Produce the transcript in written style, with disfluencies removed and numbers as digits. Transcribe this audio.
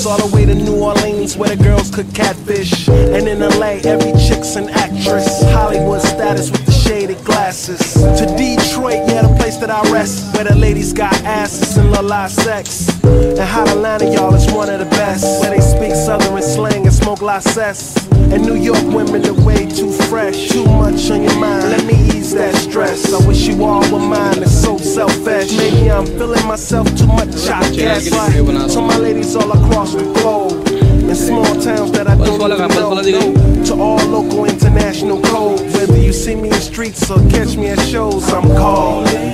Paris all the way to New Orleans where the girls cook catfish. And in LA, every chick's an actress. Hollywood status with the shaded glasses. To Detroit, yeah, the place that I rest, where the ladies got asses and love live sex. And Hot Atlanta, y'all, is one of the best, where they speak southern slang and smoke license. And New York women are way too fresh. Too much on your mind, let me ease that stress. I wish you all were mine, it's so selfish. Maybe I'm feeling myself too much, I guess. Like, to my ladies all across the globe, in small towns that I don't even know, to all local international codes. Whether you see me in streets or catch me at shows, I'm calling.